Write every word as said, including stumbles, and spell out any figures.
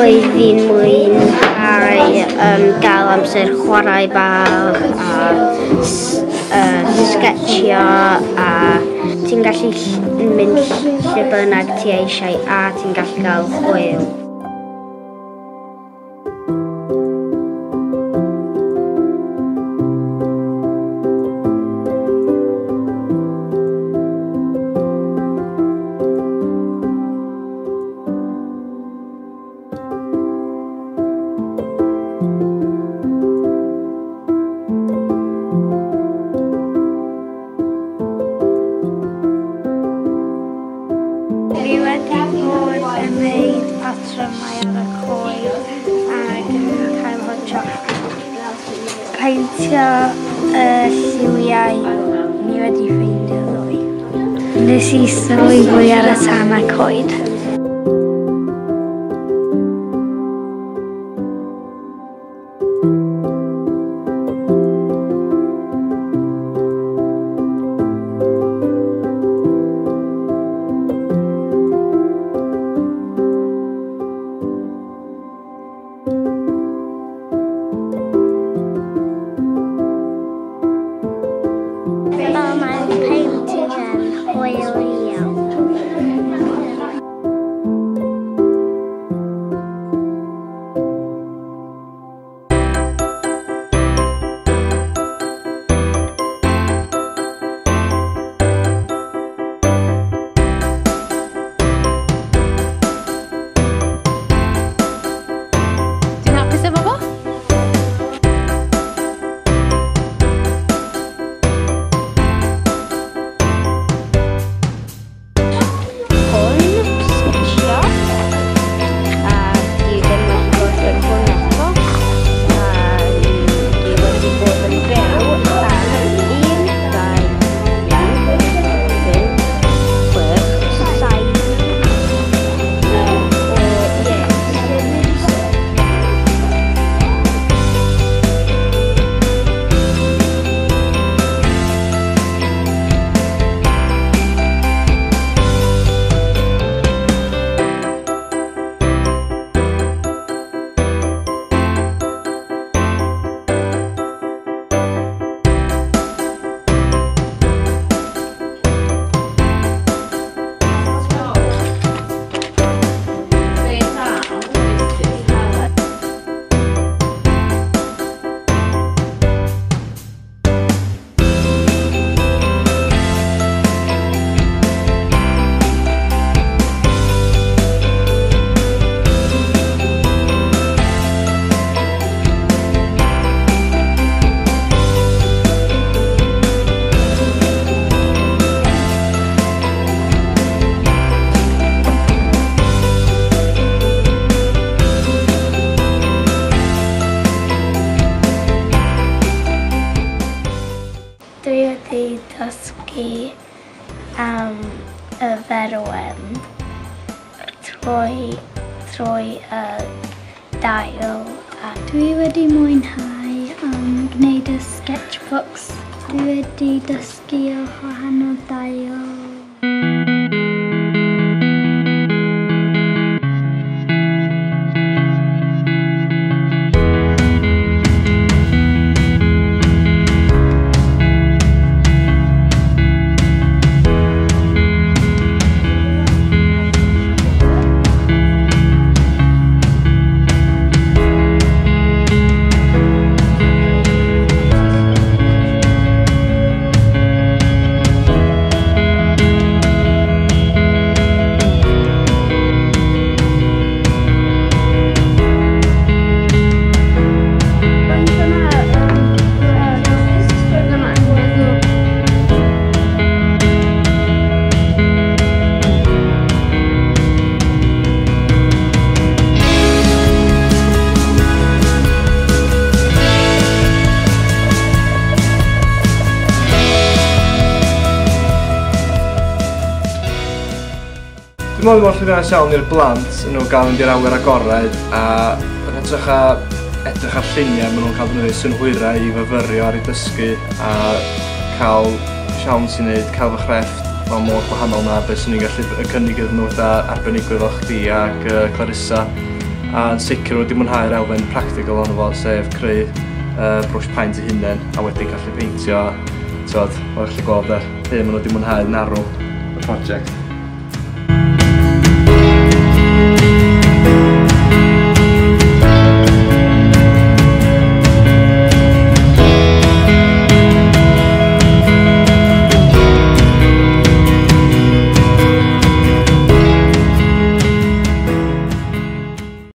Oedd fi'n mwynhau um, gael amser chwarae bach a uh, sgetio a ti'n gallu mynd lle bynnag ti eisiau a ti'n gallu gael hwyl. Fi wedi bod yn gwneud patrymau ar y coed ac yn cael hotio peintio y lliwiau. Ni wedi ffeindio ddwy. Nes i sylwi ar y tan y coed. Mae'n painting yn hwyl iawn. Ti'n hapus efo fo? Dwi wedi dysgu am y ferwen trwy, trwy y dail. A dwi wedi mwynhau am gwneud y sketchbooks. Dwi wedi dysgu o wahanol dail. Dwi'n meddwl bod llwyddiannus iawn i'r blant yn nhw gael mynd i'r awyr agored a yn edrych a edrych ar lluniau maen nhw'n cael defnyddio synhwyrau i fyfyrio ar ei dysgu a cael siawn sy'n gwneud celf a chrefft fel modd gwahanol na beth sy'n ni'n gallu cynnig iddyn nhw fatha arbenigwyr fel chdi ac uh, Clarissa A yn sicr nhw wedi mwynhau'r elfen practical ond fo, sef creu uh, brwsh paint eu hunain a wedyn gallu peintio. Tywod, mae'n gallu gweld yr hyn maen nhw wedi mwynhau yn arw y prosiect.